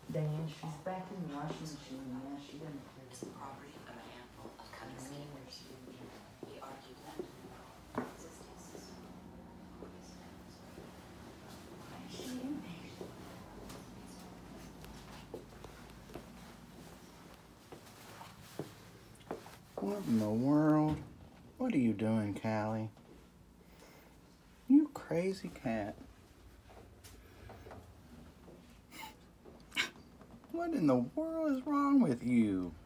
Diane, she's back in Washington. Yeah, she didn't clear Is the property of a handful of Cutlass keepers. He argued that existence. Why is she in there? What in the world? What are you doing, Callie? You crazy cat. What in the world is wrong with you?